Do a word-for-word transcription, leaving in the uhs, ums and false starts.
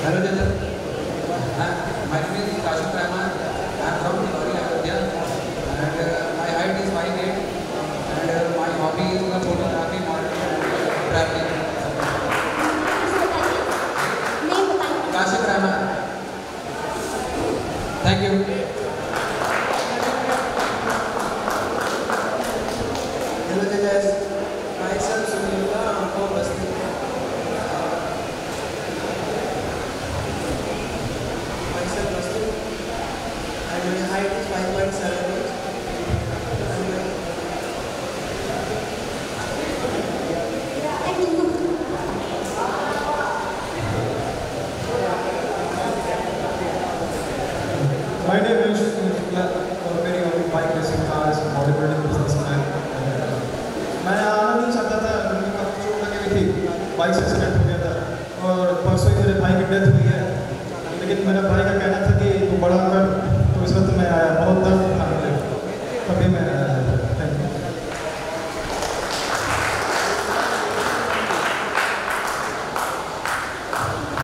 Hello, Jajan. Uh, my name is Kashif Rahman. I am from Tiwari, Ayodhya, and uh, my height is five eight, and uh, my hobby is uh, photography, modeling, and traveling. Name बताइए. Kashif Rahman. Thank you. Hello, Jajas. Myself Sunilda. I'm from Basti. Myself Basti. And my height is five point seven eight. And my My name is Shukla, मेरी hobby bike racing, cars, body building, businessman. मैं आना नहीं चाहता था, मुझे काफ़ी चोट लगी हुई थी, बाइक से एक्सीडेंट हो गया था और परसों ही मेरे भाई की डेथ हुई है। लेकिन मेरा भाई का कहना था कि तू बड़ा